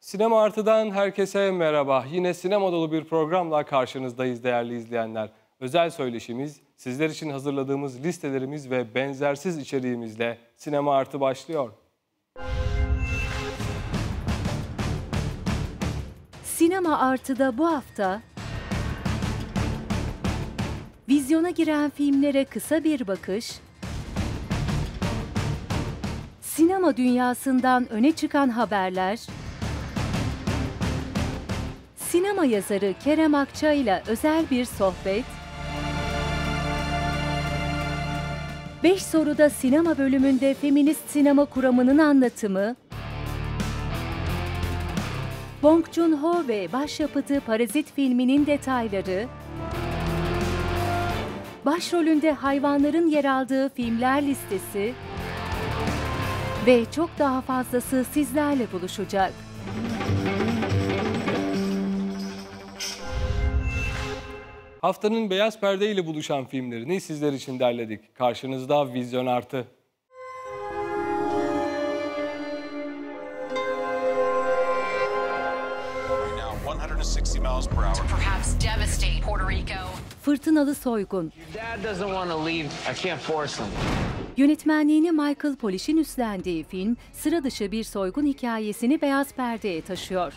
Sinema Artı'dan herkese merhaba. Yine sinema dolu bir programla karşınızdayız değerli izleyenler. Özel söyleşimiz, sizler için hazırladığımız listelerimiz ve benzersiz içeriğimizle Sinema Artı başlıyor. Sinema Artı'da bu hafta vizyona giren filmlere kısa bir bakış, sinema dünyasından öne çıkan haberler, sinema yazarı Kerem Akça ile özel bir sohbet, 5 soruda sinema bölümünde feminist sinema kuramının anlatımı, Bong Joon-ho ve başyapıtı Parazit filminin detayları, başrolünde hayvanların yer aldığı filmler listesi ve çok daha fazlası sizlerle buluşacak. Haftanın beyaz perde ile buluşan filmlerini sizler için derledik. Karşınızda Vizyon Artı. Fırtınalı Soygun. Yönetmenliğini Michael Polish'in üstlendiği film, sıra dışı bir soygun hikayesini beyaz perdeye taşıyor.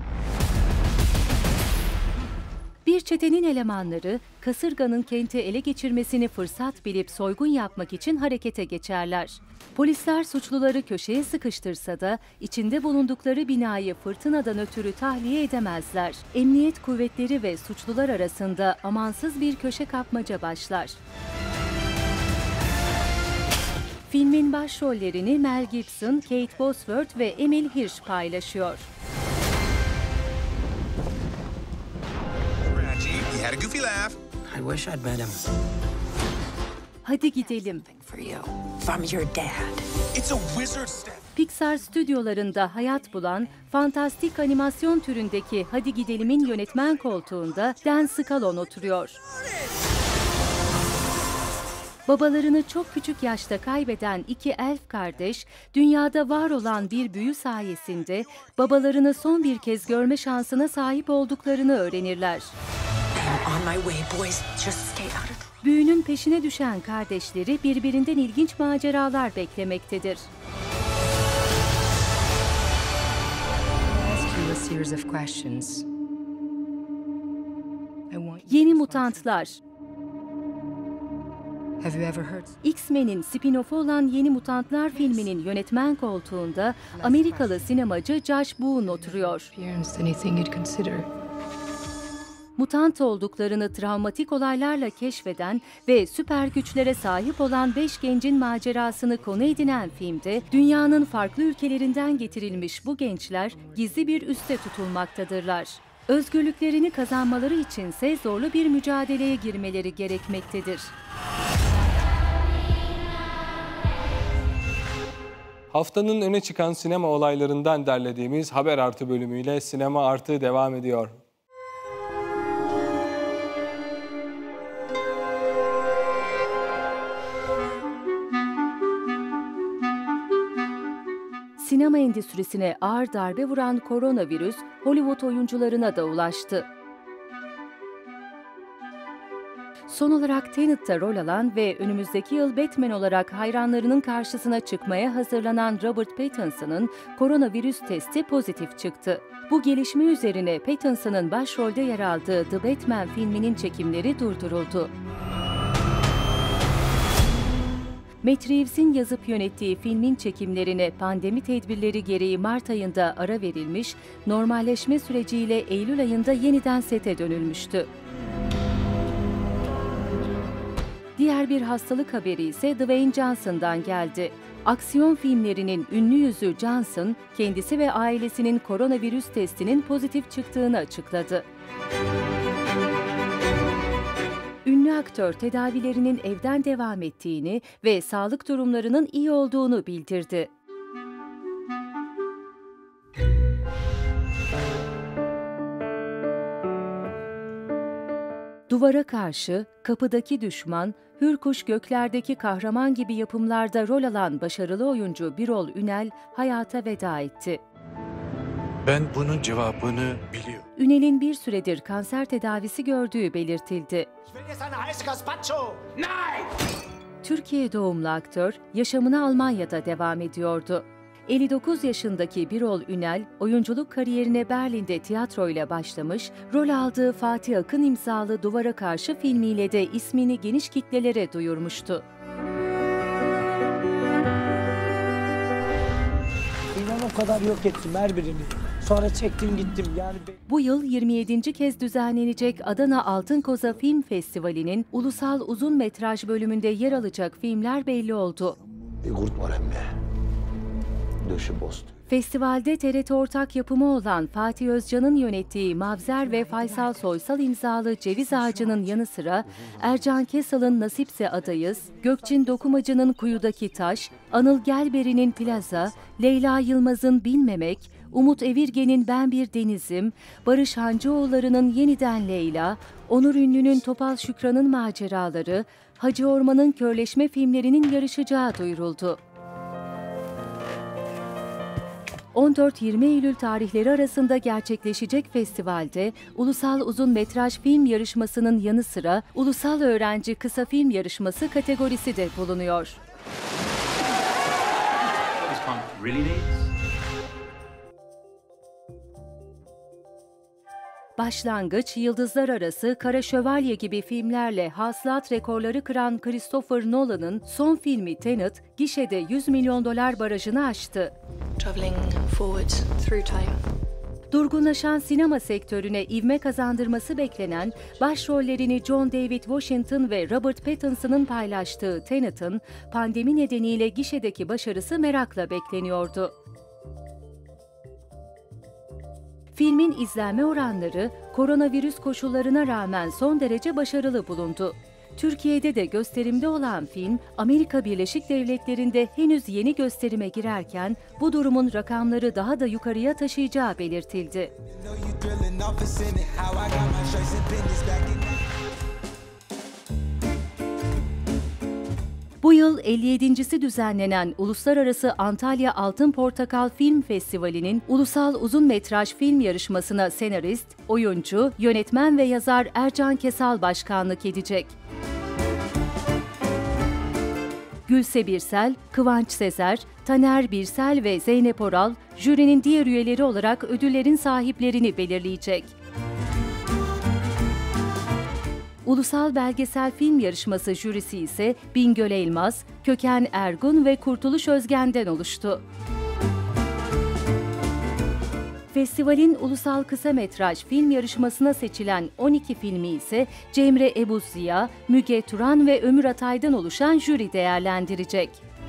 Bir çetenin elemanları, kasırganın kenti ele geçirmesini fırsat bilip soygun yapmak için harekete geçerler. Polisler suçluları köşeye sıkıştırsa da içinde bulundukları binayı fırtınadan ötürü tahliye edemezler. Emniyet kuvvetleri ve suçlular arasında amansız bir köşe kapmaca başlar. Filmin başrollerini Mel Gibson, Kate Bosworth ve Emil Hirsch paylaşıyor. Hadi gidelim. Pixar stüdyolarında hayat bulan, fantastik animasyon türündeki Hadi Gidelim'in yönetmen koltuğunda Dan Scalon oturuyor. Babalarını çok küçük yaşta kaybeden iki elf kardeş, dünyada var olan bir büyü sayesinde babalarını son bir kez görme şansına sahip olduklarını öğrenirler. Büyünün peşine düşen kardeşleri birbirinden ilginç maceralar beklemektedir. Yeni Mutantlar. X-Men'in spin-off'u olan Yeni Mutantlar filminin yönetmen koltuğunda Amerikalı sinemacı Josh Boone oturuyor. Mutant olduklarını travmatik olaylarla keşfeden ve süper güçlere sahip olan 5 gencin macerasını konu edinen filmde dünyanın farklı ülkelerinden getirilmiş bu gençler gizli bir üste tutulmaktadırlar. Özgürlüklerini kazanmaları içinse zorlu bir mücadeleye girmeleri gerekmektedir. Haftanın öne çıkan sinema olaylarından derlediğimiz Haber Artı bölümüyle Sinema Artı devam ediyor. Sinema endüstrisine ağır darbe vuran koronavirüs, Hollywood oyuncularına da ulaştı. Son olarak Tenet'te rol alan ve önümüzdeki yıl Batman olarak hayranlarının karşısına çıkmaya hazırlanan Robert Pattinson'ın koronavirüs testi pozitif çıktı. Bu gelişme üzerine Pattinson'ın başrolde yer aldığı The Batman filminin çekimleri durduruldu. Matt Reeves'in yazıp yönettiği filmin çekimlerine pandemi tedbirleri gereği Mart ayında ara verilmiş, normalleşme süreciyle Eylül ayında yeniden sete dönülmüştü. Diğer bir hastalık haberi ise Dwayne Johnson'dan geldi. Aksiyon filmlerinin ünlü yüzü Johnson, kendisi ve ailesinin koronavirüs testinin pozitif çıktığını açıkladı. Ünlü aktör tedavilerinin evden devam ettiğini ve sağlık durumlarının iyi olduğunu bildirdi. Duvara Karşı, Kapıdaki Düşman, Hürkuş Göklerdeki Kahraman gibi yapımlarda rol alan başarılı oyuncu Birol Ünel hayata veda etti. Ben bunun cevabını biliyorum. Ünel'in bir süredir kanser tedavisi gördüğü belirtildi. Türkiye doğumlu aktör yaşamına Almanya'da devam ediyordu. 59 yaşındaki Birol Ünel, oyunculuk kariyerine Berlin'de tiyatroyla başlamış, rol aldığı Fatih Akın imzalı Duvara Karşı filmiyle de ismini geniş kitlelere duyurmuştu. İnan o kadar yok ettim her birini. Sonra çektim gittim yani. Bu yıl 27. kez düzenlenecek Adana Altın Koza Film Festivali'nin ulusal uzun metraj bölümünde yer alacak filmler belli oldu. Bir kurt var emme. Döşü bozdu. Festivalde TRT ortak yapımı olan Fatih Özcan'ın yönettiği Mavzer ve Faysal Soysal imzalı Ceviz Ağacı'nın yanı sıra Ercan Kesal'ın Nasipse Adayız, Gökçin Dokumacı'nın Kuyudaki Taş, Anıl Gelberi'nin Plaza, Leyla Yılmaz'ın Bilmemek, Umut Evirgen'in Ben Bir Denizim, Barış Hancıoğulları'nın Yeniden Leyla, Onur Ünlü'nün Topal Şükran'ın Maceraları, Hacı Orman'ın Körleşme filmlerinin yarışacağı duyuruldu. 14-20 Eylül tarihleri arasında gerçekleşecek festivalde Ulusal Uzun Metraj Film Yarışması'nın yanı sıra Ulusal Öğrenci Kısa Film Yarışması kategorisi de bulunuyor. Başlangıç, Yıldızlar Arası, Kara Şövalye gibi filmlerle hasılat rekorları kıran Christopher Nolan'ın son filmi Tenet, gişede $100 milyon barajını aştı. Traveling forward through time. Durgunlaşan sinema sektörüne ivme kazandırması beklenen, başrollerini John David Washington ve Robert Pattinson'ın paylaştığı Tenet'in pandemi nedeniyle gişedeki başarısı merakla bekleniyordu. Filmin izlenme oranları koronavirüs koşullarına rağmen son derece başarılı bulundu. Türkiye'de de gösterimde olan film, Amerika Birleşik Devletleri'nde henüz yeni gösterime girerken bu durumun rakamları daha da yukarıya taşıyacağı belirtildi. Bu yıl 57.si düzenlenen Uluslararası Antalya Altın Portakal Film Festivali'nin ulusal uzun metraj film yarışmasına senarist, oyuncu, yönetmen ve yazar Ercan Kesal başkanlık edecek. Gülse Birsel, Kıvanç Sezer, Taner Birsel ve Zeynep Oral, jürinin diğer üyeleri olarak ödüllerin sahiplerini belirleyecek. Ulusal Belgesel Film Yarışması jürisi ise Bingöl Elmaz, Köken Ergun ve Kurtuluş Özgen'den oluştu. Festivalin ulusal kısa metraj film yarışmasına seçilen 12 filmi ise Cemre Ebu Ziya, Müge Turan ve Ömür Atay'dan oluşan jüri değerlendirecek.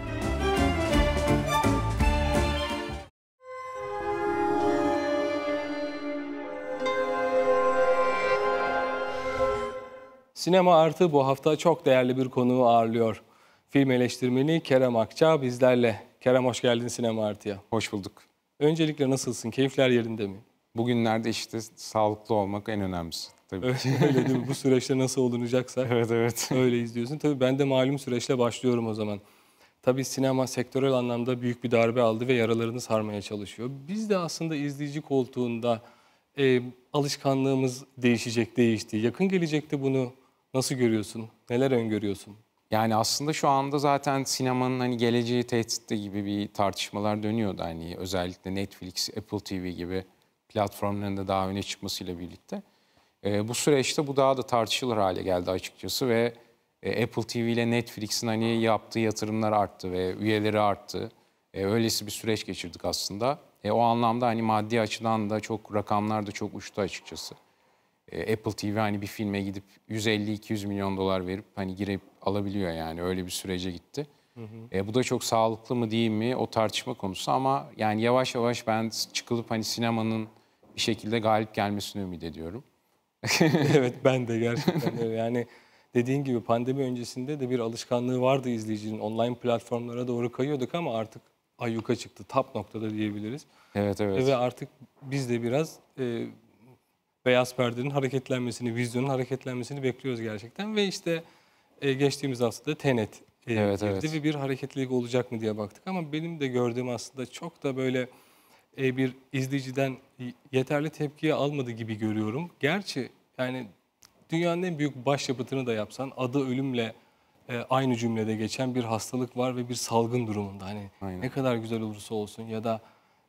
Sinema Artı bu hafta çok değerli bir konuğu ağırlıyor. Film eleştirmeni Kerem Akça bizlerle. Kerem hoş geldin Sinema Artı'ya. Hoş bulduk. Öncelikle nasılsın? Keyifler yerinde mi? Bugünlerde işte sağlıklı olmak en önemlisi. Tabii. Öyle değil mi? Bu süreçte nasıl olunacaksa Evet. öyle izliyorsun. Tabii ben de malum süreçle başlıyorum o zaman. Tabii sinema sektörel anlamda büyük bir darbe aldı ve yaralarını sarmaya çalışıyor. Biz de aslında izleyici koltuğunda alışkanlığımız değişti. Yakın gelecekte bunu nasıl görüyorsun? Neler öngörüyorsun? Yani aslında şu anda zaten sinemanın hani geleceği tehditte gibi bir tartışmalar dönüyordu. Hani özellikle Netflix, Apple TV gibi platformların da daha öne çıkmasıyla birlikte. Bu süreçte bu daha da tartışılır hale geldi açıkçası ve Apple TV ile Netflix'in hani yaptığı yatırımlar arttı ve üyeleri arttı. Öylesi bir süreç geçirdik aslında. O anlamda hani maddi açıdan da çok rakamlar da çok uçtu açıkçası. Apple TV hani bir filme gidip 150-200 milyon dolar verip hani girip alabiliyor yani öyle bir sürece gitti. Bu da çok sağlıklı mı değil mi o tartışma konusu ama yani yavaş yavaş ben çıkılıp hani sinemanın bir şekilde galip gelmesini ümit ediyorum. Evet ben de gerçekten öyle. Yani dediğin gibi pandemi öncesinde de bir alışkanlığı vardı izleyicinin. Online platformlara doğru kayıyorduk ama artık ayyuka çıktı. Tap noktada diyebiliriz. Evet. Ve artık biz de biraz beyaz perdenin hareketlenmesini, vizyonun hareketlenmesini bekliyoruz gerçekten. Ve işte geçtiğimiz haftada Tenet girdi ve bir hareketlilik olacak mı diye baktık. Ama benim de gördüğüm aslında çok da böyle bir izleyiciden yeterli tepkiyi almadı gibi görüyorum. Gerçi yani dünyanın en büyük başyapıtını da yapsan adı ölümle aynı cümlede geçen bir hastalık var ve bir salgın durumunda. Hani Aynen. ne kadar güzel olursa olsun ya da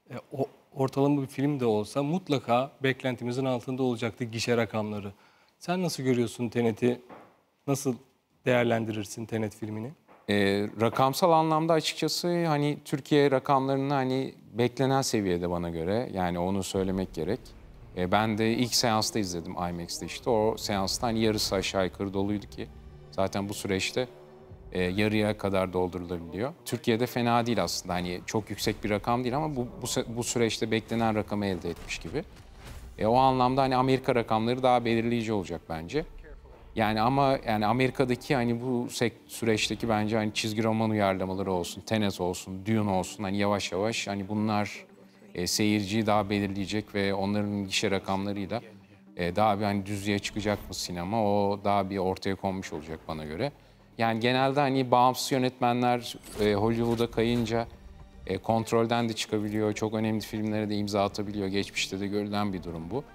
ortalama bir film de olsa mutlaka beklentimizin altında olacaktı gişe rakamları. Sen nasıl görüyorsun Tenet'i? Nasıl değerlendirirsin Tenet filmini? Rakamsal anlamda açıkçası hani Türkiye rakamlarını hani beklenen seviyede bana göre. Yani onu söylemek gerek. Ben de ilk seansta izledim IMAX'te işte. O seansta hani yarısı aşağı yukarı doluydu ki. Zaten bu süreçte yarıya kadar doldurulabiliyor. Türkiye'de fena değil aslında. Hani çok yüksek bir rakam değil ama bu süreçte beklenen rakamı elde etmiş gibi. O anlamda hani Amerika rakamları daha belirleyici olacak bence. Yani ama yani Amerika'daki hani bu süreçteki bence hani çizgi roman uyarlamaları olsun, Tenet olsun, Dune olsun hani yavaş yavaş hani bunlar seyirciyi daha belirleyecek ve onların gişe rakamlarıyla daha bir hani düzlüğe çıkacak mı sinema o daha bir ortaya konmuş olacak bana göre. Yani genelde hani bağımsız yönetmenler Hollywood'a kayınca kontrolden de çıkabiliyor. Çok önemli filmlere de imza atabiliyor. Geçmişte de görülen bir durum bu.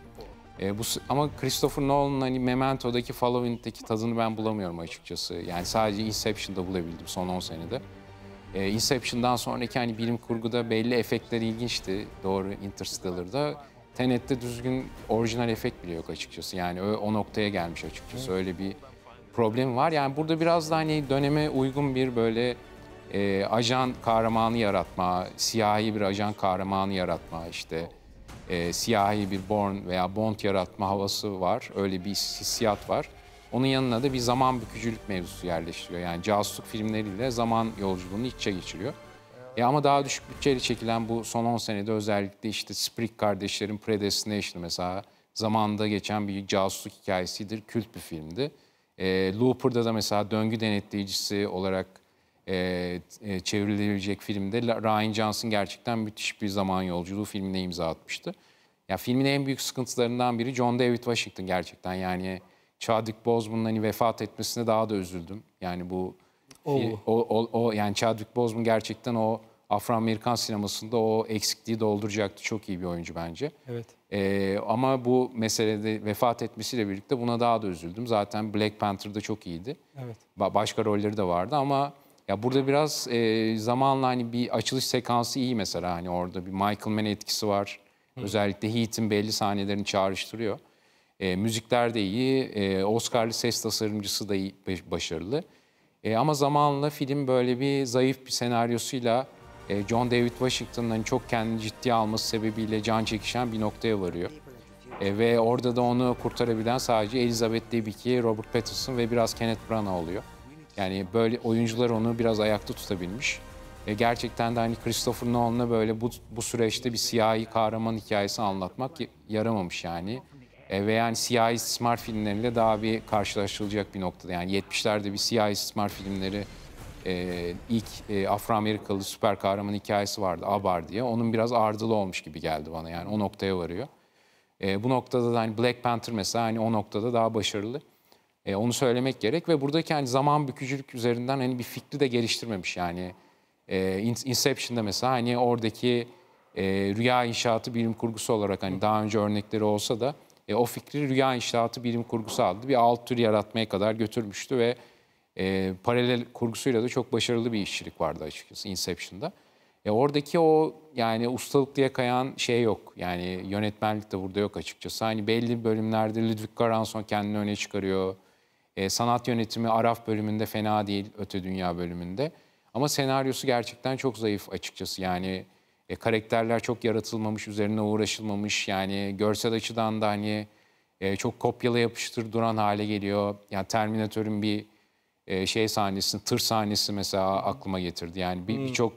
Ama Christopher Nolan'ın hani Memento'daki Following'deki tadını ben bulamıyorum açıkçası. Yani sadece Inception'da bulabildim son 10 senede. Inception'dan sonraki hani bilim kurguda belli efektler ilginçti. Doğru, Interstellar'da. Tenet'te düzgün orijinal efekt bile yok açıkçası. Yani o noktaya gelmiş açıkçası. Öyle bir problem var. Yani burada biraz da hani döneme uygun bir böyle ajan kahramanı yaratma, siyahi bir ajan kahramanı yaratma işte. Siyahi bir Bourne veya Bond yaratma havası var. Öyle bir hissiyat var. Onun yanına da bir zaman bükücülük mevzusu yerleştiriyor. Yani casusluk filmleriyle zaman yolculuğunu iç içe geçiriyor. Ama daha düşük bütçeyle çekilen bu son 10 senede özellikle işte Sprigg kardeşlerin Predestination mesela zamanda geçen bir casusluk hikayesidir. Kült bir filmdi. Looper'da da mesela döngü denetleyicisi olarak çevrilebilecek filmde Rian Johnson gerçekten müthiş bir zaman yolculuğu filmine imza atmıştı. Ya filmin en büyük sıkıntılarından biri John David Washington gerçekten. Yani Chadwick Boseman'ın hani vefat etmesine daha da üzüldüm. Yani bu yani Chadwick Boseman gerçekten o Afro-Amerikan sinemasında o eksikliği dolduracaktı. Çok iyi bir oyuncu bence. Evet. Ama bu meselede vefat etmesiyle birlikte buna daha da üzüldüm. Zaten Black Panther'da çok iyiydi. Evet. Başka rolleri de vardı ama ya burada biraz zamanla hani bir açılış sekansı iyi mesela. Hani orada bir Michael Mann etkisi var. Özellikle Heat'in belli sahnelerini çağrıştırıyor. Müzikler de iyi. Oscar'lı ses tasarımcısı da iyi, başarılı. Ama zamanla film böyle bir zayıf bir senaryosuyla John David Washington'ın hani çok kendini ciddiye alması sebebiyle can çekişen bir noktaya varıyor. Ve orada da onu kurtarabilen sadece Elizabeth Debicki, Robert Pattinson ve biraz Kenneth Branagh oluyor. Yani böyle oyuncular onu biraz ayakta tutabilmiş. Gerçekten de hani Christopher Nolan'a böyle bu süreçte bir siyahi kahraman hikayesi anlatmak yaramamış yani. Ve yani siyahi istismar filmleriyle daha bir karşılaştırılacak bir noktada. Yani 70'lerde bir siyahi istismar filmleri ilk Afro-Amerikalı süper kahraman hikayesi vardı Abar diye. Onun biraz ardılı olmuş gibi geldi bana yani o noktaya varıyor. Bu noktada da hani Black Panther mesela hani o noktada daha başarılı. Onu söylemek gerek ve buradaki hani zaman bükücülük üzerinden hani bir fikri de geliştirmemiş yani. Inception'da mesela hani oradaki rüya inşaatı bilim kurgusu olarak hani daha önce örnekleri olsa da o fikri rüya inşaatı bilim kurgusu aldı. Bir alt tür yaratmaya kadar götürmüştü ve paralel kurgusuyla da çok başarılı bir işçilik vardı açıkçası Inception'da. Oradaki o yani ustalık diye kayan şey yok. Yani yönetmenlik de burada yok açıkçası. Hani belli bölümlerde Ludwig Göransson kendini öne çıkarıyor. Sanat yönetimi Araf bölümünde fena değil, Öte Dünya bölümünde. Ama senaryosu gerçekten çok zayıf açıkçası. Yani karakterler çok yaratılmamış, üzerine uğraşılmamış. Yani görsel açıdan da hani çok kopyala yapıştır duran hale geliyor. Yani Terminator'ın bir şey sahnesi, tır sahnesi mesela aklıma getirdi. Yani birçok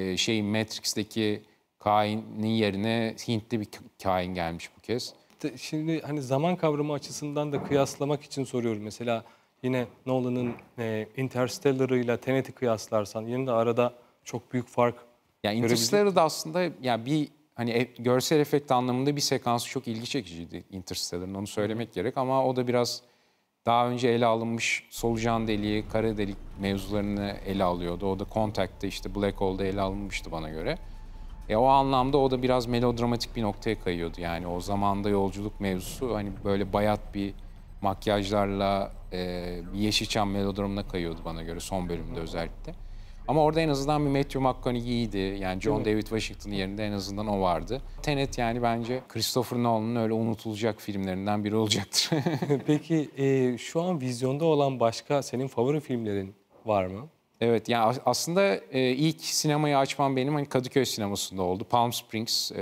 Matrix'teki kainin yerine Hintli bir kain gelmiş bu kez. Şimdi hani zaman kavramı açısından da kıyaslamak için soruyorum. Mesela yine Nolan'ın Interstellar'ıyla Tenet'i kıyaslarsan yine de arada çok büyük fark yani Interstellar'da aslında yani bir hani görsel efekt anlamında bir sekansı çok ilgi çekiciydi Interstellar'ın, onu söylemek gerek ama o da biraz daha önce ele alınmış solucan deliği, kara delik mevzularını ele alıyordu. O da Contact'te işte Black Hole'da ele alınmıştı bana göre. O anlamda o da biraz melodramatik bir noktaya kayıyordu. Yani o zamanda yolculuk mevzusu hani böyle bayat bir makyajlarla bir Yeşilçam melodramına kayıyordu bana göre son bölümde özellikle. Ama orada en azından bir Matthew McConaughey'ydi. Yani John David Washington'ın yerinde en azından o vardı. Tenet yani bence Christopher Nolan'ın öyle unutulacak filmlerinden biri olacaktır. Peki şu an vizyonda olan başka senin favori filmlerin var mı? Evet, yani aslında ilk sinemayı açmam benim hani Kadıköy sinemasında oldu. Palm Springs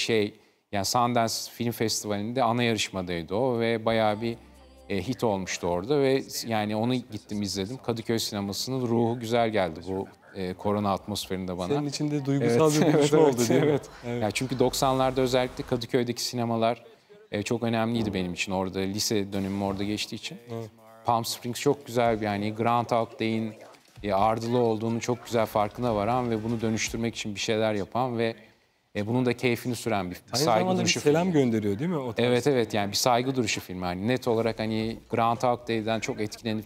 yani Sundance Film Festivali'nde ana yarışmadaydı o ve bayağı bir hit olmuştu orada ve yani onu gittim izledim. Kadıköy sinemasının ruhu güzel geldi bu korona atmosferinde bana. Senin için de duygusal bir buluşma oldu değil mi? Evet. Yani çünkü 90'larda özellikle Kadıköy'deki sinemalar çok önemliydi benim için. Orada lise dönemim orada geçtiği için. Evet. Palm Springs çok güzel bir yani Groundhog Day'in ardılı olduğunu çok güzel farkına varan ve bunu dönüştürmek için bir şeyler yapan ve bunun da keyfini süren bir saygı duruşu bir selam filmi. gönderiyor değil mi? O tarz? Evet yani bir saygı duruşu filmi. Yani net olarak hani Groundhog Day'den çok etkilenip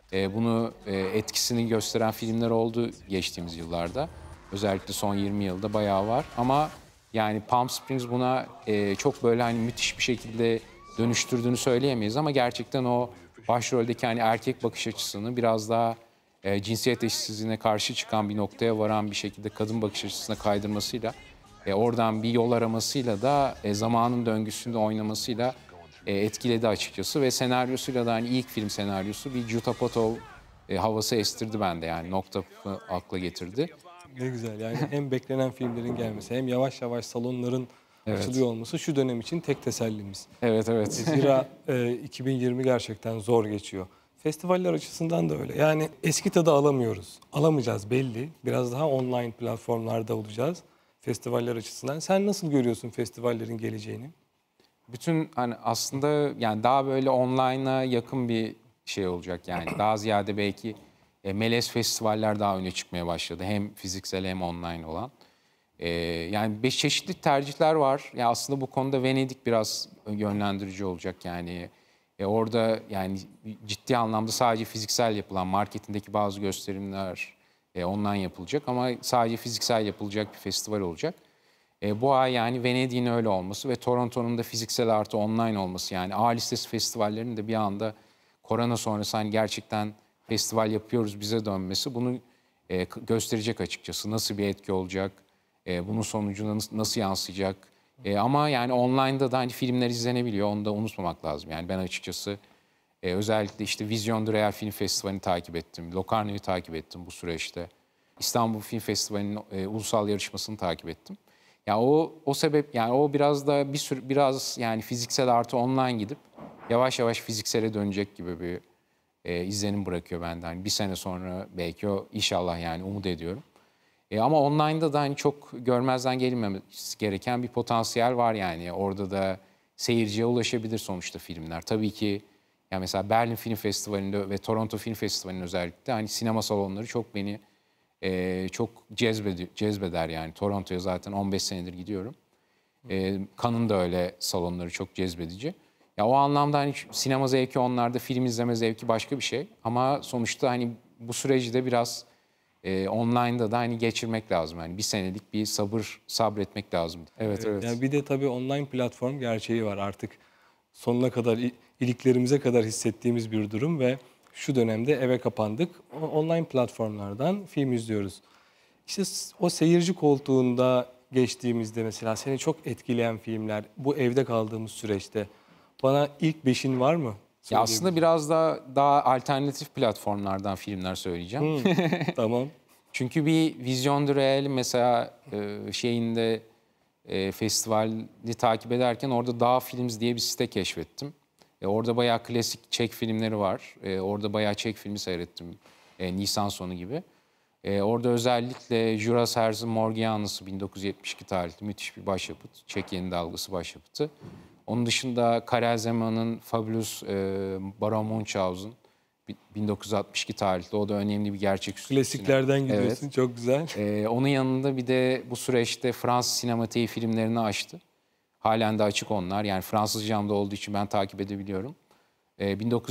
bunu etkisini gösteren filmler oldu geçtiğimiz yıllarda. Özellikle son 20 yılda bayağı var. Ama yani Palm Springs buna çok böyle hani müthiş bir şekilde dönüştürdüğünü söyleyemeyiz ama gerçekten o başroldeki hani erkek bakış açısını biraz daha cinsiyet eşitsizliğine karşı çıkan bir noktaya varan bir şekilde kadın bakış açısına kaydırmasıyla oradan bir yol aramasıyla da zamanın döngüsünde oynamasıyla etkiledi açıkçası ve senaryosuyla da hani ilk film senaryosu bir Judd Apatow havası estirdi bende yani nokta akla getirdi. Ne güzel yani hem beklenen filmlerin gelmesi hem yavaş yavaş salonların açılıyor olması şu dönem için tek tesellimiz. Evet. Zira 2020 gerçekten zor geçiyor. Festivaller açısından da öyle. Yani eski tadı alamıyoruz. Alamayacağız belli. Biraz daha online platformlarda olacağız festivaller açısından. Sen nasıl görüyorsun festivallerin geleceğini? Bütün hani aslında yani daha böyle online'a yakın bir şey olacak yani. Daha ziyade belki melez festivaller daha öne çıkmaya başladı. Hem fiziksel hem online olan. Yani çeşitli tercihler var. Ya aslında bu konuda Venedik biraz yönlendirici olacak yani. Orada yani ciddi anlamda sadece fiziksel yapılan marketindeki bazı gösterimler online yapılacak ama sadece fiziksel yapılacak bir festival olacak. Bu ay yani Venedik'in öyle olması ve Toronto'nun da fiziksel artı online olması yani A listesi festivallerinin de bir anda korona sonrası hani gerçekten festival yapıyoruz bize dönmesi bunu gösterecek açıkçası. Nasıl bir etki olacak, bunun sonucu nasıl yansıyacak. Ama yani online'da da hani filmler izlenebiliyor onu da unutmamak lazım. Yani ben açıkçası özellikle işte Vision de Real Film Festivali'ni takip ettim. Locarno'yu takip ettim bu süreçte. İstanbul Film Festivali'nin ulusal yarışmasını takip ettim. Ya o sebep yani o biraz da biraz yani fiziksel artı online gidip yavaş yavaş fiziksele dönecek gibi bir izlenim bırakıyor bende. Hani bir sene sonra belki o inşallah yani umut ediyorum. Ama online'da da hani çok görmezden gelinmemesi gereken bir potansiyel var yani. Orada da seyirciye ulaşabilir sonuçta filmler. Tabii ki yani mesela Berlin Film Festivali'nde ve Toronto Film Festivali'nin özellikle hani sinema salonları çok beni çok cezbeder yani. Toronto'ya zaten 15 senedir gidiyorum. Cannes'ın da öyle salonları çok cezbedici. Ya o anlamda hani sinema zevki onlarda, film izleme zevki başka bir şey. Ama sonuçta hani bu süreci de biraz online'da da hani geçirmek lazım. Yani bir senelik bir sabretmek lazım. Evet. Yani bir de tabii online platform gerçeği var artık. Sonuna kadar, iliklerimize kadar hissettiğimiz bir durum ve şu dönemde eve kapandık. Online platformlardan film izliyoruz. İşte o seyirci koltuğunda geçtiğimizde mesela seni çok etkileyen filmler bu evde kaldığımız süreçte bana ilk beşin var mı? Ya aslında biraz daha alternatif platformlardan filmler söyleyeceğim. Tamam. Çünkü bir Vision de Real mesela festivali takip ederken orada Dağ Films diye bir site keşfettim. Orada bayağı klasik Çek filmleri var. Orada bayağı Çek filmi seyrettim. Nisan sonu gibi. Orada özellikle Juras Herz'in Morgianası 1972 tarihli müthiş bir başyapıt. Çek yeni dalgası başyapıtı. Onun dışında Karel Zeman'ın Fabulous Baron Munchausen 1962 tarihli. O da önemli bir gerçeküstü. Klasiklerden gidiyorsun. Evet. Çok güzel. Onun yanında bir de bu süreçte Fransız sinematiği filmlerini açtı. Halen de açık onlar. Yani Fransızcamda olduğu için ben takip edebiliyorum.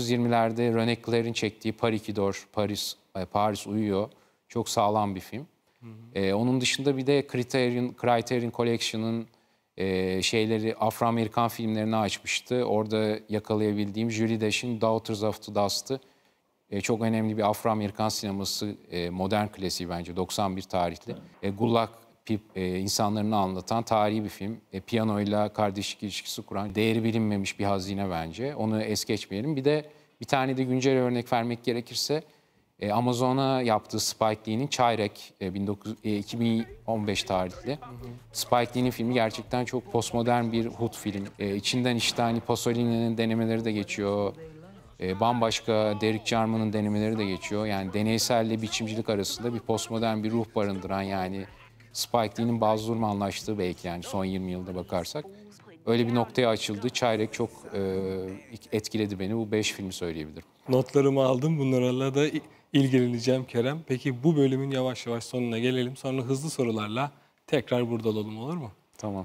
1920'lerde René Clair'in çektiği Paris qui dort, Paris Uyuyor. Çok sağlam bir film. Onun dışında bir de Criterion Collection'ın şeyleri, Afro-Amerikan filmlerini açmıştı. Orada yakalayabildiğim Julie Desh'in Daughters of the Dust'ı çok önemli bir Afro-Amerikan sineması, modern klasiği bence, 91 tarihli. Gulag insanlarını anlatan tarihi bir film. Piyanoyla kardeşlik ilişkisi kuran, değeri bilinmemiş bir hazine bence. Onu es geçmeyelim. Bir tane de güncel örnek vermek gerekirse Amazon'a yaptığı Spike Lee'nin Çayrek, 2015 tarihli. Spike Lee'nin filmi gerçekten çok postmodern bir Hood film. İçinden işte hani Pasolini'nin denemeleri de geçiyor. Bambaşka Derek Jarman'ın denemeleri de geçiyor. Yani deneyselle biçimcilik arasında bir postmodern bir ruh barındıran, yani Spike Lee'nin Bazı anlaştığı belki, yani son 20 yılda bakarsak. Öyle bir noktaya açıldı. Çayrek çok etkiledi beni. Bu 5 filmi söyleyebilirim. Notlarımı aldım. Bunlarla da ilgileneceğim Kerem. Peki bu bölümün yavaş yavaş sonuna gelelim. Sonra hızlı sorularla tekrar burada olalım, olur mu? Tamam.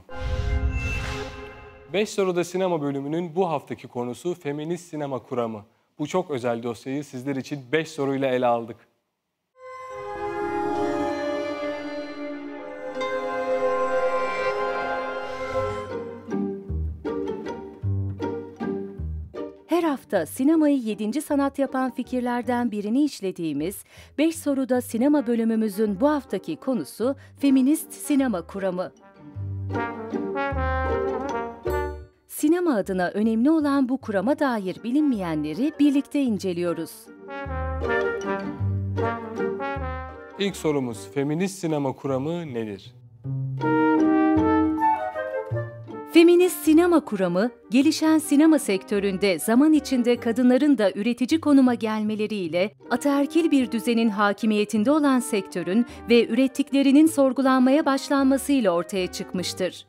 5 soruda sinema bölümünün bu haftaki konusu feminist sinema kuramı. Bu çok özel dosyayı sizler için 5 soruyla ele aldık. Her hafta sinemayı 7. sanat yapan fikirlerden birini işlediğimiz 5 soruda sinema bölümümüzün bu haftaki konusu feminist sinema kuramı. Sinema adına önemli olan bu kurama dair bilinmeyenleri birlikte inceliyoruz. İlk sorumuz, feminist sinema kuramı nedir? Feminist sinema kuramı, gelişen sinema sektöründe zaman içinde kadınların da üretici konuma gelmeleriyle ataerkil bir düzenin hakimiyetinde olan sektörün ve ürettiklerinin sorgulanmaya başlanmasıyla ortaya çıkmıştır.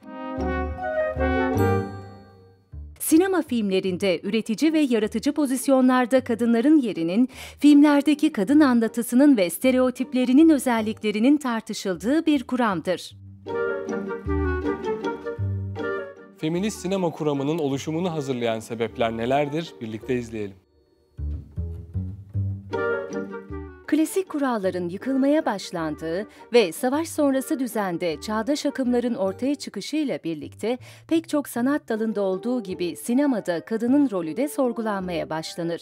Sinema filmlerinde üretici ve yaratıcı pozisyonlarda kadınların yerinin, filmlerdeki kadın anlatısının ve stereotiplerinin özelliklerinin tartışıldığı bir kuramdır. Feminist sinema kuramının oluşumunu hazırlayan sebepler nelerdir? Birlikte izleyelim. Klasik kuralların yıkılmaya başlandığı ve savaş sonrası düzende çağdaş akımların ortaya çıkışıyla birlikte pek çok sanat dalında olduğu gibi sinemada kadının rolü de sorgulanmaya başlanır.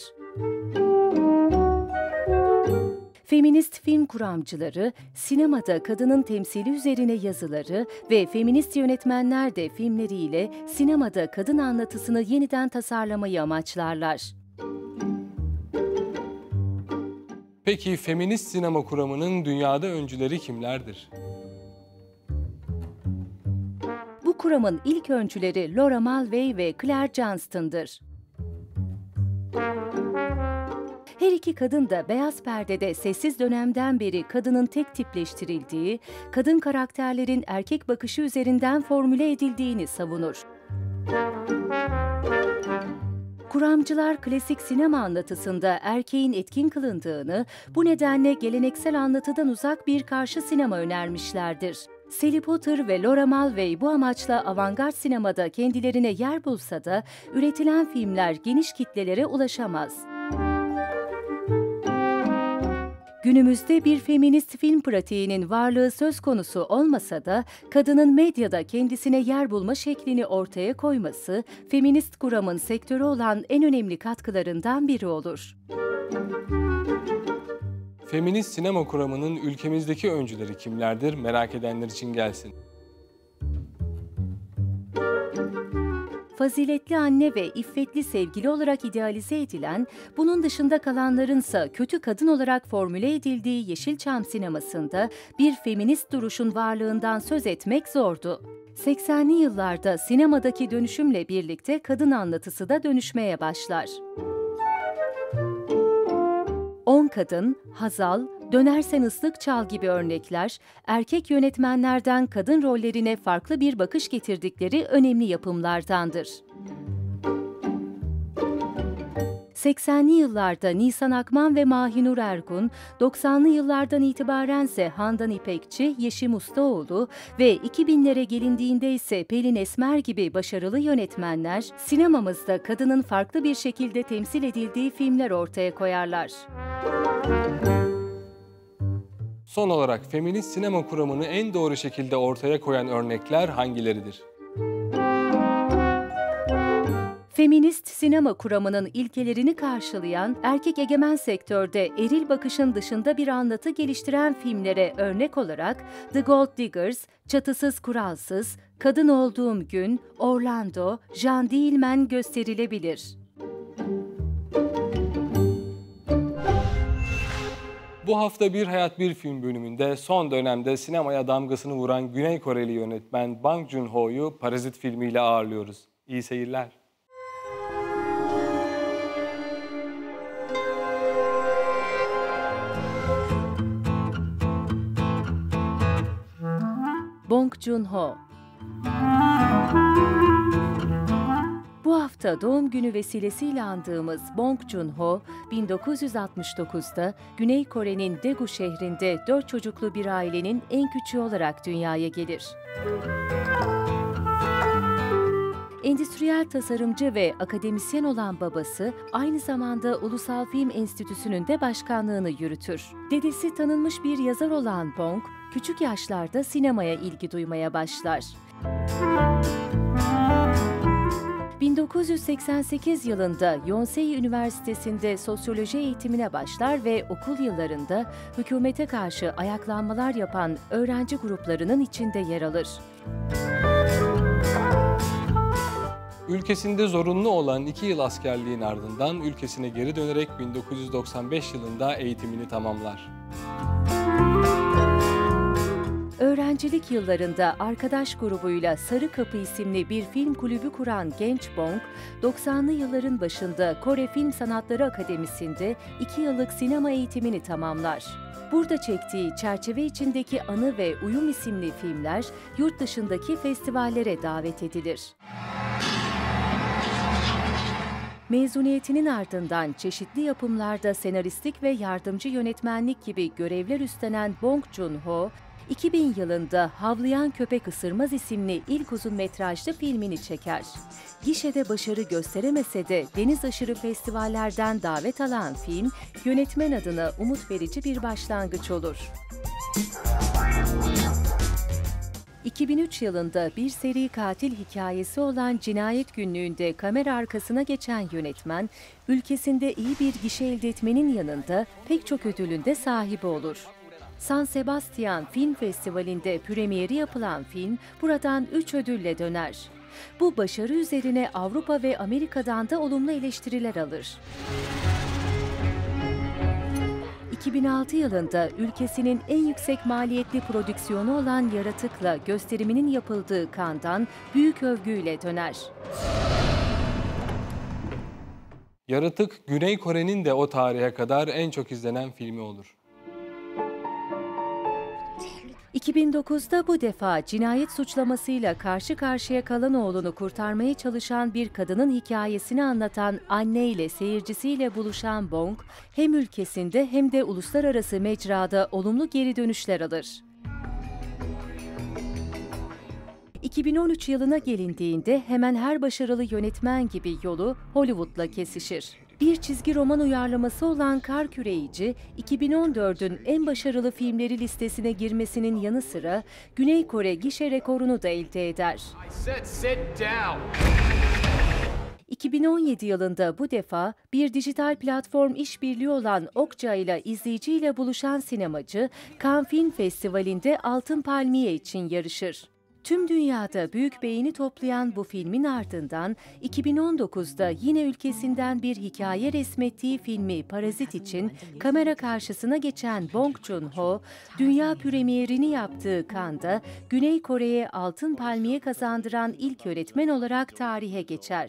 Feminist film kuramcıları, sinemada kadının temsili üzerine yazıları ve feminist yönetmenler de filmleriyle sinemada kadın anlatısını yeniden tasarlamayı amaçlarlar. Peki feminist sinema kuramının dünyada öncüleri kimlerdir? Bu kuramın ilk öncüleri Laura Mulvey ve Claire Johnston'dır. Her iki kadın da beyaz perdede sessiz dönemden beri kadının tek tipleştirildiği, kadın karakterlerin erkek bakışı üzerinden formüle edildiğini savunur. Kuramcılar klasik sinema anlatısında erkeğin etkin kılındığını, bu nedenle geleneksel anlatıdan uzak bir karşı sinema önermişlerdir. Sally Potter ve Laura Mulvey bu amaçla avantgard sinemada kendilerine yer bulsa da üretilen filmler geniş kitlelere ulaşamaz. Günümüzde bir feminist film pratiğinin varlığı söz konusu olmasa da kadının medyada kendisine yer bulma şeklini ortaya koyması, feminist kuramın sektörü olan en önemli katkılarından biri olur. Feminist sinema kuramının ülkemizdeki öncüleri kimlerdir? Merak edenler için gelsin. Faziletli anne ve iffetli sevgili olarak idealize edilen, bunun dışında kalanlarınsa kötü kadın olarak formüle edildiği Yeşilçam sinemasında bir feminist duruşun varlığından söz etmek zordu. 80'li yıllarda sinemadaki dönüşümle birlikte kadın anlatısı da dönüşmeye başlar. 10 Kadın, Hazal, Dönersen Islık Çal gibi örnekler, erkek yönetmenlerden kadın rollerine farklı bir bakış getirdikleri önemli yapımlardandır. 80'li yıllarda Nisan Akman ve Mahinur Ergun, 90'lı yıllardan itibarense Handan İpekçi, Yeşim Ustaoğlu ve 2000'lere gelindiğinde ise Pelin Esmer gibi başarılı yönetmenler, sinemamızda kadının farklı bir şekilde temsil edildiği filmler ortaya koyarlar. Son olarak feminist sinema kuramını en doğru şekilde ortaya koyan örnekler hangileridir? Feminist sinema kuramının ilkelerini karşılayan, erkek egemen sektörde eril bakışın dışında bir anlatı geliştiren filmlere örnek olarak The Gold Diggers, Çatısız Kuralsız, Kadın Olduğum Gün, Orlando, Jean Dielman gösterilebilir. Bu hafta Bir Hayat Bir Film bölümünde son dönemde sinemaya damgasını vuran Güney Koreli yönetmen Bong Joon-ho'yu Parazit filmiyle ağırlıyoruz. İyi seyirler. Bong Joon-ho. Bu hafta doğum günü vesilesiyle andığımız Bong Joon-ho, 1969'da Güney Kore'nin Daegu şehrinde 4 çocuklu bir ailenin en küçüğü olarak dünyaya gelir. Endüstriyel tasarımcı ve akademisyen olan babası, aynı zamanda Ulusal Film Enstitüsü'nün de başkanlığını yürütür. Dedesi tanınmış bir yazar olan Bong, küçük yaşlarda sinemaya ilgi duymaya başlar. 1988 yılında Yonsei Üniversitesi'nde sosyoloji eğitimine başlar ve okul yıllarında hükümete karşı ayaklanmalar yapan öğrenci gruplarının içinde yer alır. Ülkesinde zorunlu olan 2 yıl askerliğin ardından ülkesine geri dönerek 1995 yılında eğitimini tamamlar. Öğrencilik yıllarında arkadaş grubuyla Sarı Kapı isimli bir film kulübü kuran genç Bong, 90'lı yılların başında Kore Film Sanatları Akademisi'nde 2 yıllık sinema eğitimini tamamlar. Burada çektiği Çerçeve İçindeki Anı ve Uyum isimli filmler yurt dışındaki festivallere davet edilir. Mezuniyetinin ardından çeşitli yapımlarda senaristlik ve yardımcı yönetmenlik gibi görevler üstlenen Bong Joon-ho, 2000 yılında Havlayan Köpek Isırmaz isimli ilk uzunmetrajlı filmini çeker. Gişede başarı gösteremese de deniz aşırı festivallerden davet alan film, yönetmen adına umut verici bir başlangıç olur. 2003 yılında bir seri katil hikayesi olan Cinayet Günlüğü'nde kamera arkasına geçen yönetmen, ülkesinde iyi bir gişe elde etmenin yanında pek çok ödülün de sahibi olur. San Sebastian Film Festivali'nde premieri yapılan film buradan 3 ödülle döner. Bu başarı üzerine Avrupa ve Amerika'dan da olumlu eleştiriler alır. 2006 yılında ülkesinin en yüksek maliyetli prodüksiyonu olan Yaratık'la gösteriminin yapıldığı Cannes'dan büyük övgüyle döner. Yaratık, Güney Kore'nin de o tarihe kadar en çok izlenen filmi olur. 2009'da bu defa cinayet suçlamasıyla karşı karşıya kalan oğlunu kurtarmaya çalışan bir kadının hikayesini anlatan anne ile seyircisiyle buluşan Bong, hem ülkesinde hem de uluslararası mecrada olumlu geri dönüşler alır. 2013 yılına gelindiğinde hemen her başarılı yönetmen gibi yolu Hollywood'la kesişir. Bir çizgi roman uyarlaması olan Kar Küreyici, 2014'ün en başarılı filmleri listesine girmesinin yanı sıra Güney Kore gişe rekorunu da elde eder. 2017 yılında bu defa bir dijital platform işbirliği olan Okja ile izleyiciyle buluşan sinemacı, Cannes Film Festivali'nde Altın Palmiye için yarışır. Tüm dünyada büyük beğeni toplayan bu filmin ardından 2019'da yine ülkesinden bir hikaye resmettiği filmi Parazit için kamera karşısına geçen Bong Joon-ho, dünya premierini yaptığı Cannes'da Güney Kore'ye Altın Palmiye kazandıran ilk yönetmen olarak tarihe geçer.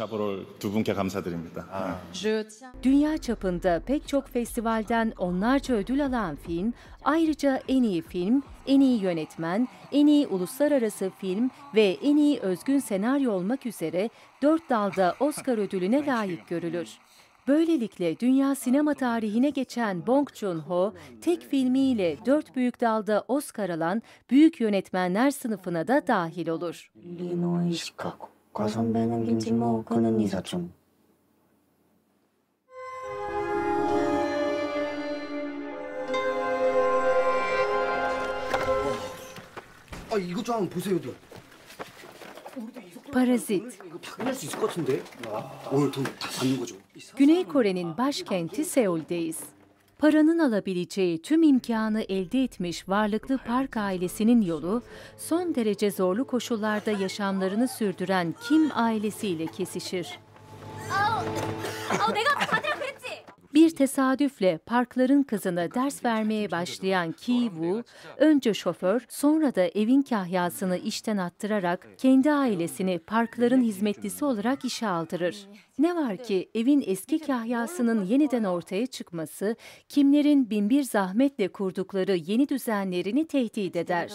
Dünya çapında pek çok festivalden onlarca ödül alan film, ayrıca en iyi film, en iyi yönetmen, en iyi uluslararası film ve en iyi özgün senaryo olmak üzere 4 dalda Oscar ödülüne layık görülür. Böylelikle dünya sinema tarihine geçen Bong Joon-ho, tek filmiyle 4 büyük dalda Oscar alan büyük yönetmenler sınıfına da dahil olur. 아 이거 좀 한번 보세요, 좀. Parazit. 이거 확인할 수 있을 것 같은데. 오늘 돈 다 받는 거죠? Güney Kore'nin başkenti Seul'deyiz. Paranın alabileceği tüm imkanı elde etmiş varlıklı Park ailesinin yolu, son derece zorlu koşullarda yaşamlarını sürdüren Kim ailesiyle kesişir. Bir tesadüfle Park'ların kızına ders vermeye başlayan Ki-woo, önce şoför, sonra da evin kahyasını işten attırarak kendi ailesini Park'ların hizmetlisi olarak işe aldırır. Ne var ki evin eski kahyasının yeniden ortaya çıkması, Kimlerin binbir zahmetle kurdukları yeni düzenlerini tehdit eder.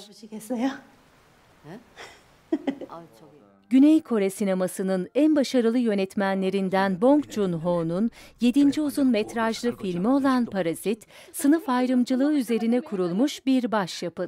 Güney Kore sinemasının en başarılı yönetmenlerinden Bong Joon-ho'nun 7. uzun metrajlı filmi olan Parazit, sınıf ayrımcılığı üzerine kurulmuş bir başyapıt.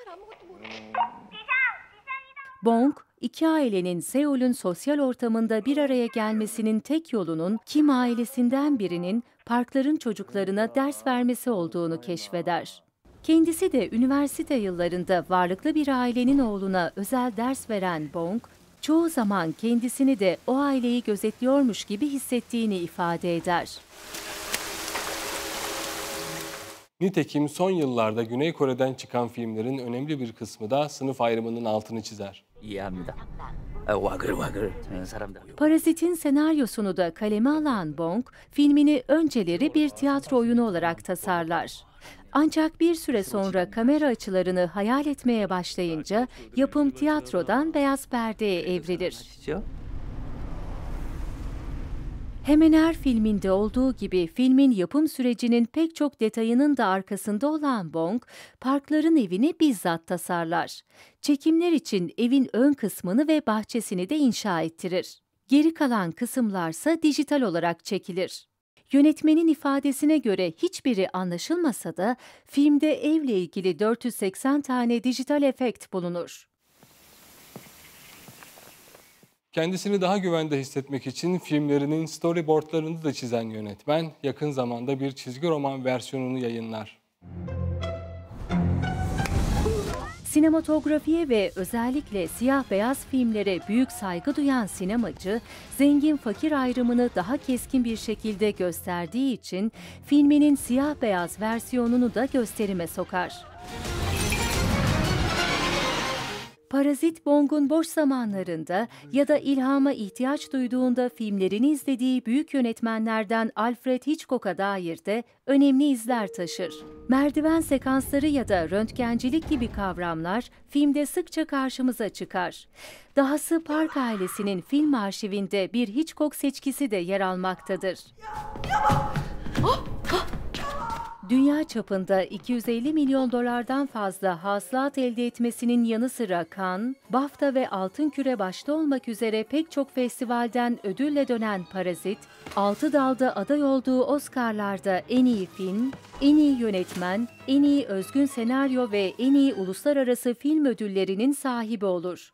Bong, iki ailenin Seul'ün sosyal ortamında bir araya gelmesinin tek yolunun Kim ailesinden birinin Park'ların çocuklarına ders vermesi olduğunu keşfeder. Kendisi de üniversite yıllarında varlıklı bir ailenin oğluna özel ders veren Bong, çoğu zaman kendisini de o aileyi gözetliyormuş gibi hissettiğini ifade eder. Nitekim son yıllarda Güney Kore'den çıkan filmlerin önemli bir kısmı da sınıf ayrımının altını çizer. 이해합니다. 와글와글 사람들. Parazit'in senaryosunu da kaleme alan Bong, filmini önceleri bir tiyatro oyunu olarak tasarlar. Ancak bir süre sonra kamera açılarını hayal etmeye başlayınca yapım tiyatrodan beyaz perdeye evrilir. 아시죠? Hemen her filminde olduğu gibi filmin yapım sürecinin pek çok detayının da arkasında olan Bong, Park'ların evini bizzat tasarlar. Çekimler için evin ön kısmını ve bahçesini de inşa ettirir. Geri kalan kısımlarsa dijital olarak çekilir. Yönetmenin ifadesine göre hiçbiri anlaşılmasa da filmde evle ilgili 480 tane dijital efekt bulunur. Kendisini daha güvende hissetmek için filmlerinin storyboardlarını da çizen yönetmen, yakın zamanda bir çizgi roman versiyonunu yayınlar. Sinematografiye ve özellikle siyah-beyaz filmlere büyük saygı duyan sinemacı, zengin-fakir ayrımını daha keskin bir şekilde gösterdiği için filminin siyah-beyaz versiyonunu da gösterime sokar. Parazit, Bong'un boş zamanlarında ya da ilhama ihtiyaç duyduğunda filmlerini izlediği büyük yönetmenlerden Alfred Hitchcock'a dair de önemli izler taşır. Merdiven sekansları ya da röntgencilik gibi kavramlar filmde sıkça karşımıza çıkar. Dahası Park ailesinin film arşivinde bir Hitchcock seçkisi de yer almaktadır. Dünya çapında 250 milyon dolardan fazla hasılat elde etmesinin yanı sıra Cannes, BAFTA ve Altın Küre başta olmak üzere pek çok festivalden ödülle dönen Parazit, 6 dalda aday olduğu Oscar'larda en iyi film, en iyi yönetmen, en iyi özgün senaryo ve en iyi uluslararası film ödüllerinin sahibi olur.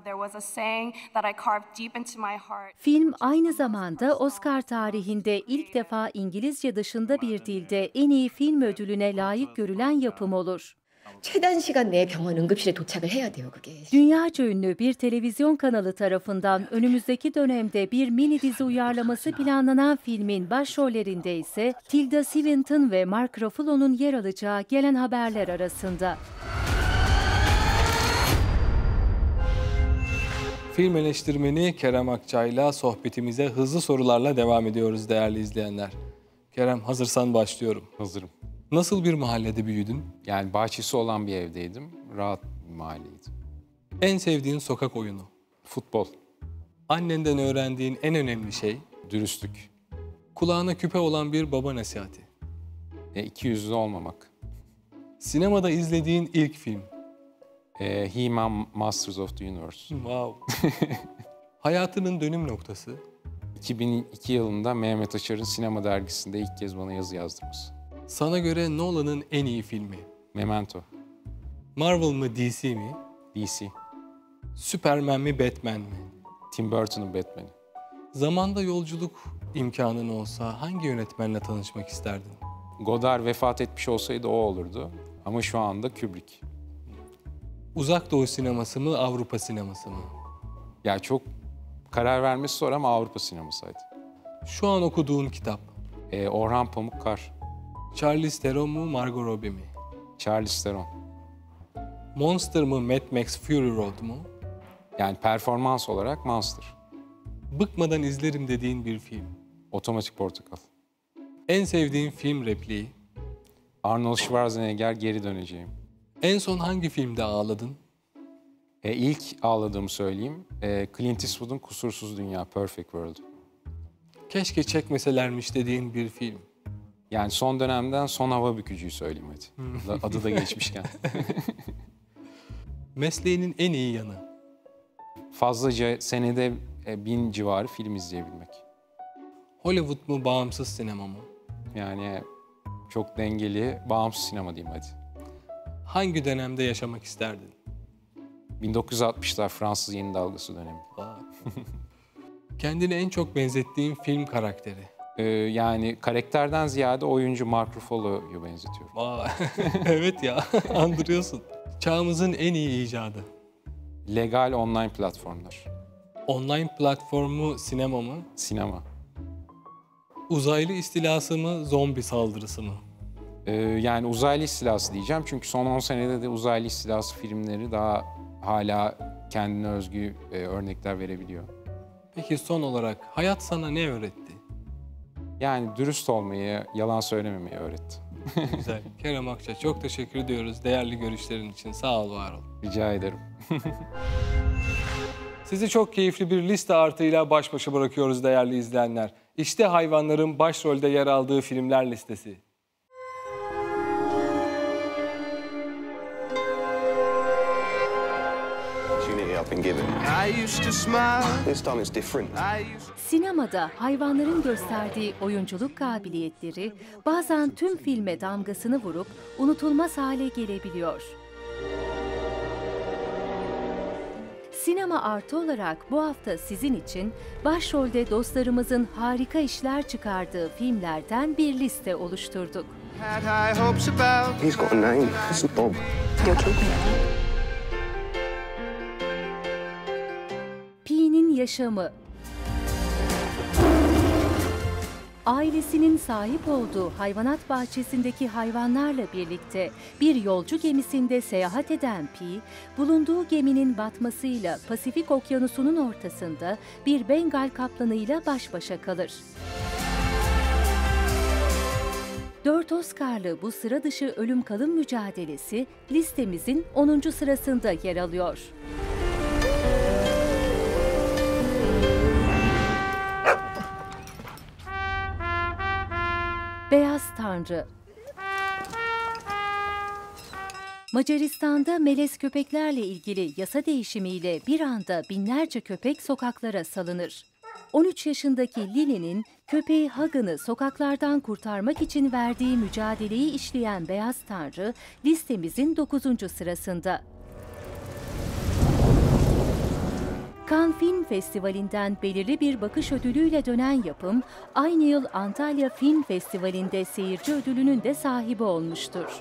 Film aynı zamanda Oscar tarihinde ilk defa İngilizce dışında bir dilde en iyi film ödülüne layık görülen yapım olur. 최단 시간 내에 병원 응급실에 도착을 해야 돼요, 그게. Dünyaca ünlü bir televizyon kanalı tarafından önümüzdeki dönemde bir mini dizi uyarlaması planlanan filmin başrollerinde ise Tilda Swinton ve Mark Ruffalo'nun yer alacağı gelen haberler arasında. Film eleştirmeni Kerem Akçay'la sohbetimize hızlı sorularla devam ediyoruz değerli izleyenler. Kerem, hazırsan başlıyorum. Hazırım. Nasıl bir mahallede büyüdün? Yani bahçesi olan bir evdeydim. Rahat bir mahalleydi. En sevdiğin sokak oyunu? Futbol, Annenden öğrendiğin en önemli şey? dürüstlük, Kulağına küpe olan bir baba nasihati. ikiyüzlü olmamak. Sinemada izlediğin ilk film? He-Man Masters of the Universe. Wow. Hayatının dönüm noktası? 2002 yılında Mehmet Açar'ın Sinema Dergisi'nde ilk kez bana yazı yazdırması. Sana göre Nolan'ın en iyi filmi? Memento, Marvel mı DC mi? DC, Superman mi Batman mi? Tim Burton'un Batman'i. Zamanda yolculuk imkanın olsa hangi yönetmenle tanışmak isterdin? Godard vefat etmiş olsaydı o olurdu. Ama şu anda Kubrick. Uzak Doğu sineması mı, Avrupa sineması mı? Ya çok karar vermesi zor ama Avrupa sinemasıydı. Şu an okuduğun kitap. Orhan Pamuk-Kar, Charlize Theron mu, Margot Robbie mi? Charlize Theron. Monster mı, Mad Max Fury Road mu? Yani performans olarak Monster. Bıkmadan izlerim dediğin bir film. Otomatik Portakal. En sevdiğin film repliği. Arnold Schwarzenegger Geri Döneceğim. En son hangi filmde ağladın? İlk ağladığımı söyleyeyim. Clint Eastwood'un Kusursuz Dünya, Perfect World. Keşke çekmeselermiş dediğin bir film. Yani son dönemden Son Hava Bükücü'yü söyleyeyim hadi. Adı da geçmişken. Mesleğinin en iyi yanı. Fazlaca senede 1000 civarı film izleyebilmek. Hollywood mu, bağımsız sinema mı? Yani çok dengeli, bağımsız sinema diyeyim hadi. Hangi dönemde yaşamak isterdin? 1960'lar Fransız Yeni Dalgası dönemi. Kendini en çok benzettiğin film karakteri. Yani karakterden ziyade oyuncu Mark Ruffalo'yu benzetiyorum. Evet ya, andırıyorsun. Çağımızın en iyi icadı. Legal online platformlar. Online platformu sinema mı? Sinema. Uzaylı istilası mı, zombi saldırısı mı? Yani uzaylı istilası diyeceğim. Çünkü son 10 senede de uzaylı istilası filmleri daha hala kendine özgü örnekler verebiliyor. Peki son olarak hayat sana ne öğretti? Yani dürüst olmayı, yalan söylememeyi öğretti. Güzel. Kerem Akça, çok teşekkür ediyoruz değerli görüşlerin için. Sağ ol, var ol. Rica ederim. Sizi çok keyifli bir liste artıyla baş başa bırakıyoruz değerli izleyenler. İşte hayvanların başrolde yer aldığı filmler listesi. Sinemada hayvanların gösterdiği oyunculuk kabiliyetleri bazen tüm filme damgasını vurup unutulmaz hale gelebiliyor. Sinema artı olarak bu hafta sizin için başrolde dostlarımızın harika işler çıkardığı filmlerden bir liste oluşturduk. He's got a name. It's Bob. Pi'nin yaşamı. Ailesinin sahip olduğu hayvanat bahçesindeki hayvanlarla birlikte bir yolcu gemisinde seyahat eden Pi, bulunduğu geminin batmasıyla Pasifik Okyanusu'nun ortasında bir Bengal kaplanıyla baş başa kalır. 4 Oscar'lı bu sıra dışı ölüm kalım mücadelesi listemizin 10. sırasında yer alıyor. Beyaz Tanrı. Macaristan'da melez köpeklerle ilgili yasa değişimiyle bir anda binlerce köpek sokaklara salınır. 13 yaşındaki Lily'nin köpeği Hagen'ı sokaklardan kurtarmak için verdiği mücadeleyi işleyen Beyaz Tanrı listemizin 9. sırasında. Cannes Film Festivali'nden belirli bir bakış ödülüyle dönen yapım, aynı yıl Antalya Film Festivali'nde seyirci ödülünün de sahibi olmuştur.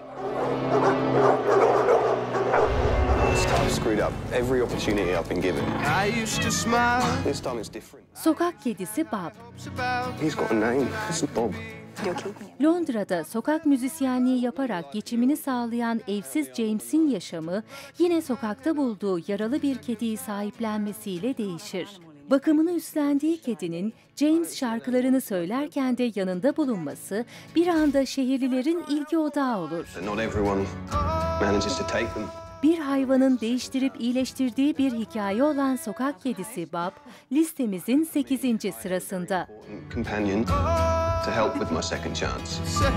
Sokak kedisi Bob. He's got a name. It's Bob. Londra'da sokak müzisyenliği yaparak geçimini sağlayan evsiz James'in yaşamı yine sokakta bulduğu yaralı bir kediyi sahiplenmesiyle değişir. Bakımını üstlendiği kedinin James şarkılarını söylerken de yanında bulunması bir anda şehirlilerin ilgi odağı olur. Bir hayvanın değiştirip iyileştirdiği bir hikaye olan sokak kedisi Bob, listemizin 8. sırasında. To help with my second chance.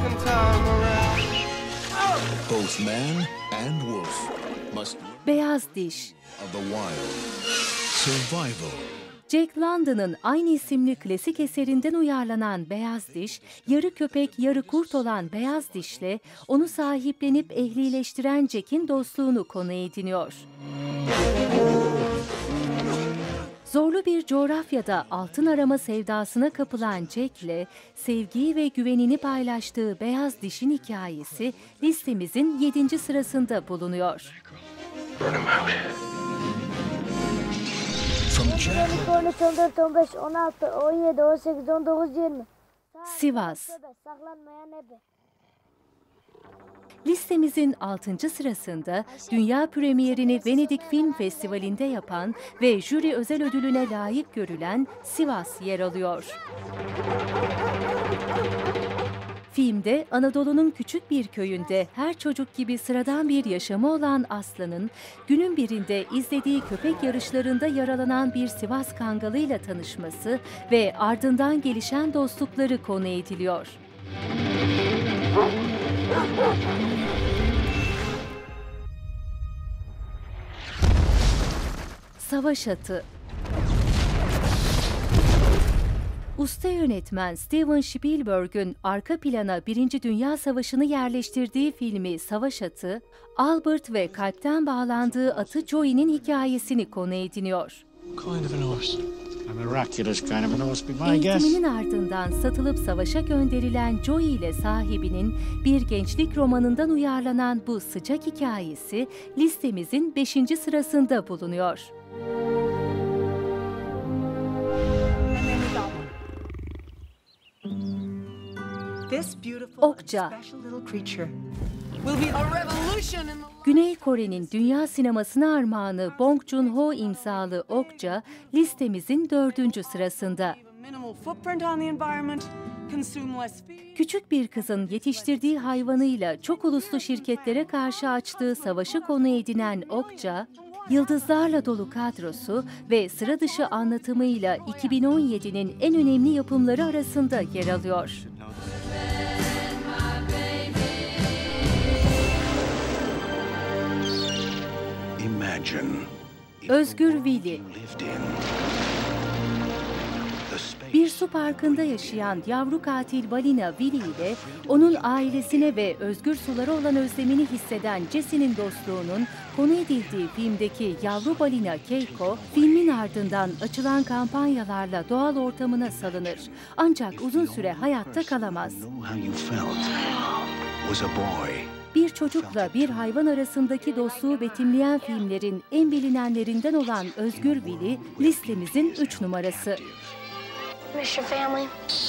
Both man and wolf must Beyaz Diş. of the wild. Survival. Jack London'ın aynı isimli klasik eserinden uyarlanan Beyaz Diş, yarı köpek yarı kurt olan Beyaz Diş'le onu sahiplenip ehlileştiren Jack'in dostluğunu konu ediniyor. Zorlu bir coğrafyada altın arama sevdasına kapılan Jack'le sevgiyi ve güvenini paylaştığı Beyaz Diş'in hikayesi listemizin 7. sırasında bulunuyor. Burn him out. From Jack 13, 14, 15, 16, 17, 18, 19, 20. Sivas. Saklanmayan ebe. Listemizin 6. sırasında dünya premierini Venedik Film Festivali'nde yapan ve jüri özel ödülüne layık görülen Sivas yer alıyor. Filmde Anadolu'nun küçük bir köyünde her çocuk gibi sıradan bir yaşamı olan Aslı'nın günün birinde izlediği köpek yarışlarında yaralanan bir Sivas Kangalı'yla tanışması ve ardından gelişen dostlukları konu ediliyor. Savaş Atı. Usta yönetmen Steven Spielberg'ün arka plana Birinci Dünya Savaşı'nı yerleştirdiği filmi Savaş Atı, Albert ve kalpten bağlandığı atı Joey'nin hikayesini konu ediniyor. Eğitiminin ardından satılıp savaşa gönderilen Joey ile sahibinin bir gençlik romanından uyarlanan bu sıcak hikayesi listemizin 5. sırasında bulunuyor. Okja. Güney Kore'nin dünya sinemasına armağanı Bong Joon-ho imzalı Okja listemizin 4. sırasında. Küçük bir kızın yetiştirdiği hayvanıyla çok uluslu şirketlere karşı açtığı savaşı konu edinen Okja, yıldızlarla dolu kadrosu ve sıra dışı anlatımıyla 2017'nin en önemli yapımları arasında yer alıyor. Özgür Willy. Bir su parkında yaşayan yavru katil balina Willy ile onun ailesine ve özgür sulara olan özlemini hisseden Jesse'nin dostluğunun konu edildiği filmdeki yavru balina Keiko, filmin ardından açılan kampanyalarla doğal ortamına salınır. Ancak uzun süre hayatta kalamaz. Bir çocukla bir hayvan arasındaki dostluğu betimleyen filmlerin en bilinenlerinden olan Özgür Willy listemizin 3 numarası. Miss your family.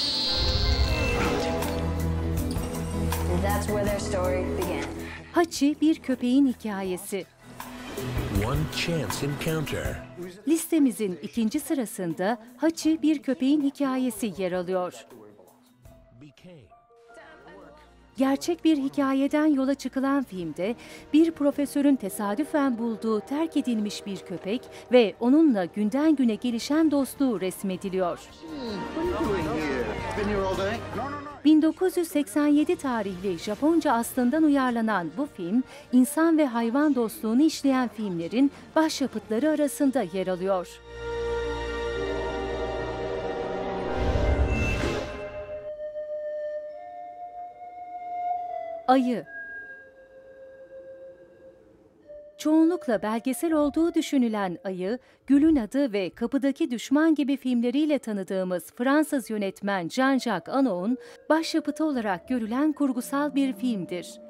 That's where their story began. Hachi bir köpeğin hikayesi. One Chance Encounter. Listemizin 2. sırasında Hachi bir köpeğin hikayesi yer alıyor. Gerçek bir hikayeden yola çıkılan filmde bir profesörün tesadüfen bulduğu terk edilmiş bir köpek ve onunla günden güne gelişen dostluğu resmediliyor. 1987 tarihli Japonca aslından uyarlanan bu film, insan ve hayvan dostluğunu işleyen filmlerin başyapıtları arasında yer alıyor. Ayı. Çoğunlukla belgesel olduğu düşünülen Ayı, Gül'ün Adı ve Kapıdaki Düşman gibi filmleriyle tanıdığımız Fransız yönetmen Jean-Jacques Annaud'un başyapıtı olarak görülen kurgusal bir filmdir.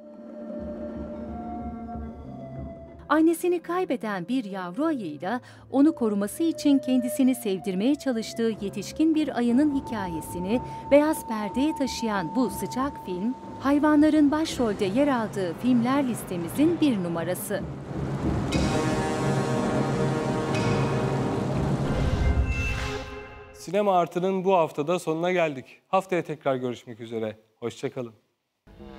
Annesini kaybeden bir yavru ayıyla onu koruması için kendisini sevdirmeye çalıştığı yetişkin bir ayının hikayesini beyaz perdeye taşıyan bu sıcak film, hayvanların başrolde yer aldığı filmler listemizin 1 numarası. Sinema Artı'nın bu haftada sonuna geldik. Haftaya tekrar görüşmek üzere. Hoşça kalın.